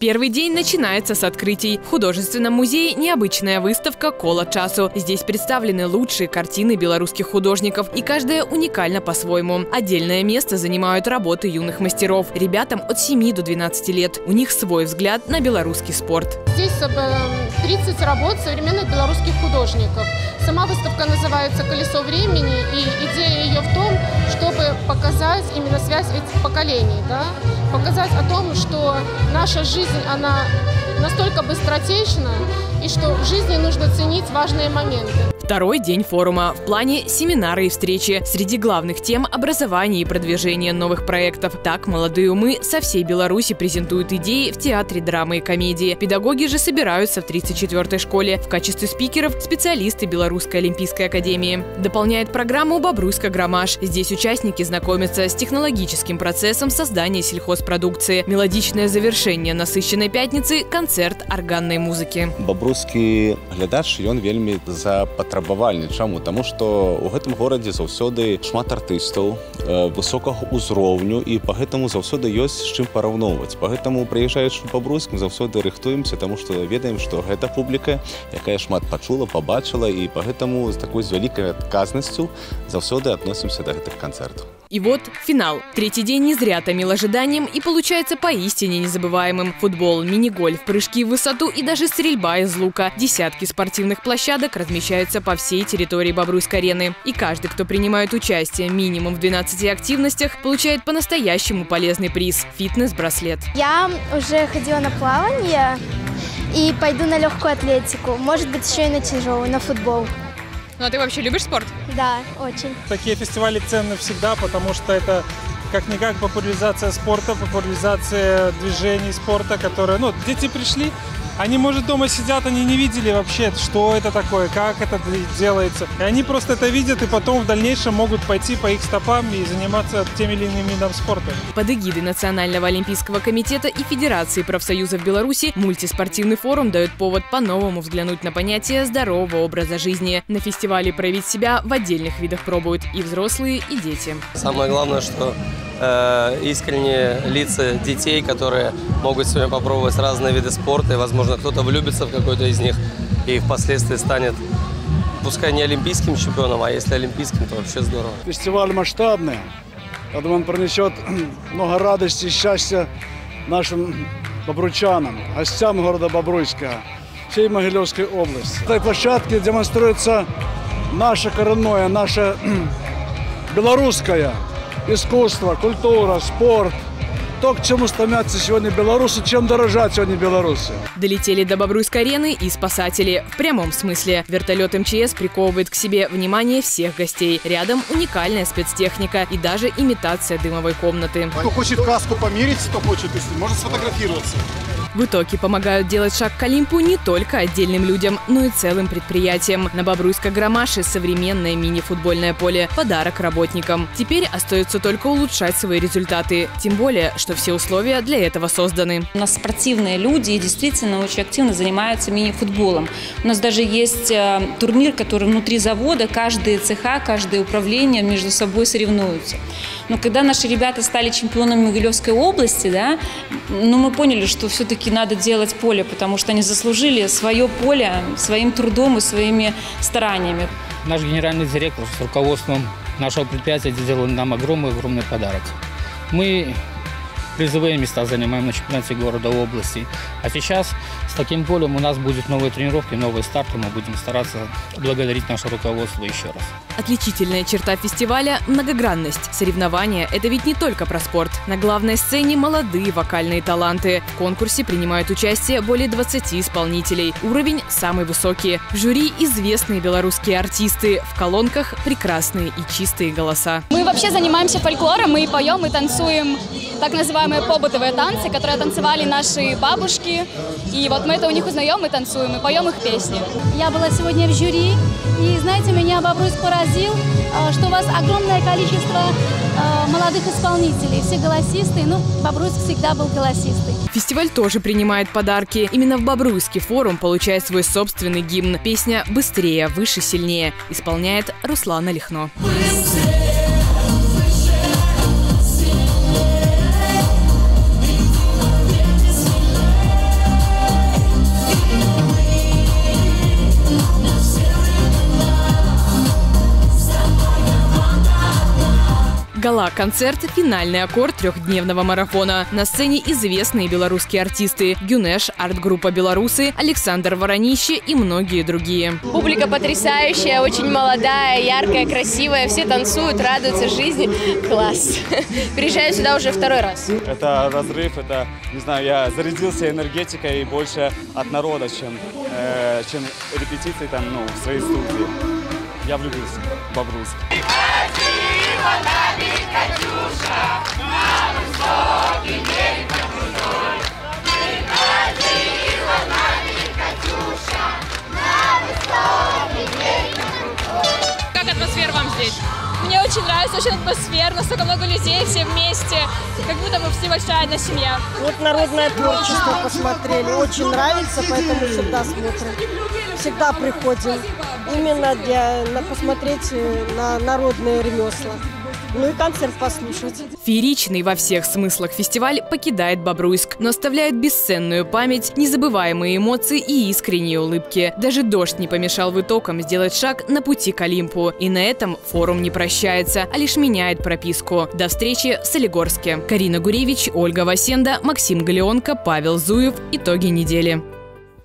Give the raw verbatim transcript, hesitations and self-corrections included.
Первый день начинается с открытий. В художественном музее необычная выставка «Коло часу». Здесь представлены лучшие картины белорусских художников, и каждая уникальна по-своему. Отдельное место занимают работы юных мастеров. Ребятам от семи до двенадцати лет. У них свой взгляд на белорусский спорт. Здесь тридцать работ современных белорусских художников. Сама выставка называется «Колесо времени», и идея ее в том, чтобы показать именно связь этих поколений, да? Показать о том, что наша жизнь, она настолько быстротечна, и что в жизни нужно ценить важные моменты. Второй день форума. В плане семинары и встречи. Среди главных тем – образование и продвижение новых проектов. Так молодые умы со всей Беларуси презентуют идеи в театре драмы и комедии. Педагоги же собираются в тридцать четвёртой школе. В качестве спикеров – специалисты Белорусской олимпийской академии. Дополняет программу «Бобруйска Громаш». Здесь участники знакомятся с технологическим процессом создания сельхозпродукции. Мелодичное завершение насыщенной пятницы – концерт органной музыки. Бобруйскі глядач, ён вельмі запатрабавальны. Чаму? Таму што ў гэтым горадзе заўсёды шмат артыстаў высокага ўзроўню, і па гэтаму заўсёды ёсць з чым параўноўваць. Па гэтаму, прыязджаючы ў Бобруйск, мы заўсёды рыхтуемся, таму што ведаем, што гэта публіка, якая шмат пачула, пабачыла, і па гэтаму з такой з вялікай адказнасцю заўсёды адносімся да гэтых канцэртаў. И вот финал. Третий день не зря томил ожиданием и получается поистине незабываемым. Футбол, мини-гольф, прыжки в высоту и даже стрельба из лука. Десятки спортивных площадок размещаются по всей территории Бобруйской арены. И каждый, кто принимает участие минимум в двенадцати активностях, получает по-настоящему полезный приз – фитнес-браслет. Я уже ходила на плавание и пойду на легкую атлетику. Может быть, еще и на тяжелую, на футбол. Ну а ты вообще любишь спорт? Да, очень. Такие фестивали ценны всегда, потому что это как-никак популяризация спорта, популяризация движений спорта, которые, ну, дети пришли, они, может, дома сидят, они не видели вообще, что это такое, как это делается. И они просто это видят, и потом в дальнейшем могут пойти по их стопам и заниматься теми или иными видами спорта. Под эгидой Национального олимпийского комитета и Федерации профсоюзов Беларуси мультиспортивный форум дает повод по-новому взглянуть на понятие здорового образа жизни. На фестивале проявить себя в отдельных видах пробуют и взрослые, и дети. Самое главное, что э, искренние лица детей, которые могут сегодня попробовать разные виды спорта, и, возможно, кто-то влюбится в какой-то из них и впоследствии станет, пускай не олимпийским чемпионом, а если олимпийским, то вообще здорово. Фестиваль масштабный. Я думаю, он принесет много радости и счастья нашим бобруйчанам, гостям города Бобруйска, всей Могилевской области. На этой площадке демонстрируется наше коренное, наше белорусское искусство, культура, спорт. То, к чему стремятся сегодня белорусы, чем дорожат сегодня белорусы. Долетели до Бобруйской арены и спасатели. В прямом смысле. Вертолет эм че эс приковывает к себе внимание всех гостей. Рядом уникальная спецтехника и даже имитация дымовой комнаты. Кто хочет каску померить, кто хочет, может сфотографироваться. В итоге помогают делать шаг к Олимпу не только отдельным людям, но и целым предприятиям. На Бобруйской Громаше современное мини-футбольное поле – подарок работникам. Теперь остается только улучшать свои результаты. Тем более, что все условия для этого созданы. У нас спортивные люди и действительно очень активно занимаются мини-футболом. У нас даже есть турнир, который внутри завода, каждые цеха, каждое управление между собой соревнуются. Но когда наши ребята стали чемпионами Могилевской области, да, ну, мы поняли, что все-таки надо делать поле, потому что они заслужили свое поле своим трудом и своими стараниями. Наш генеральный директор с руководством нашего предприятия сделал нам огромный-огромный подарок. Мы призовые места занимаем на чемпионате города и области. А сейчас с таким полем у нас будут новые тренировки, новые старты. Мы будем стараться благодарить наше руководство еще раз. Отличительная черта фестиваля – многогранность. Соревнования – это ведь не только про спорт. На главной сцене молодые вокальные таланты. В конкурсе принимают участие более двадцати исполнителей. Уровень самый высокий. В жюри известные белорусские артисты. В колонках прекрасные и чистые голоса. Мы вообще занимаемся фольклором, мы поем и танцуем так называемые побытовые танцы, которые танцевали наши бабушки. И вот мы это у них узнаем и танцуем, и поем их песни. Я была сегодня в жюри, и, знаете, меня Бобруйск поразил, что у вас огромное количество молодых исполнителей, все голосистые, ну, Бобруйск всегда был голосистый. Фестиваль тоже принимает подарки. Именно в Бобруйске форум получает свой собственный гимн. Песня «Быстрее, выше, сильнее» исполняет Руслана Лихно. Гала-концерт – финальный аккорд трехдневного марафона. На сцене известные белорусские артисты – Гюнеш, арт-группа «Белорусы», Александр Воронище и многие другие. Публика потрясающая, очень молодая, яркая, красивая. Все танцуют, радуются жизни. Класс. Приезжаю сюда уже второй раз. Это разрыв, это, не знаю, я зарядился энергетикой больше от народа, чем, э, чем репетиции там, ну, в своей студии. Я влюбился в Бобруйск. Как атмосфера вам здесь? Мне очень нравится, очень атмосферно, столько много людей, все вместе, как будто мы все большая одна семья. Вот народное творчество посмотрели, очень нравится, поэтому всегда смотрим, всегда приходим, именно для посмотреть на народные ремесла. Ну и концерт послушать. Фееричный во всех смыслах фестиваль покидает Бобруйск, но оставляет бесценную память, незабываемые эмоции и искренние улыбки. Даже дождь не помешал вытокам сделать шаг на пути к Олимпу. И на этом форум не прощается, а лишь меняет прописку. До встречи в Солигорске. Карина Гуревич, Ольга Васенда, Максим Галеонко, Павел Зуев. Итоги недели.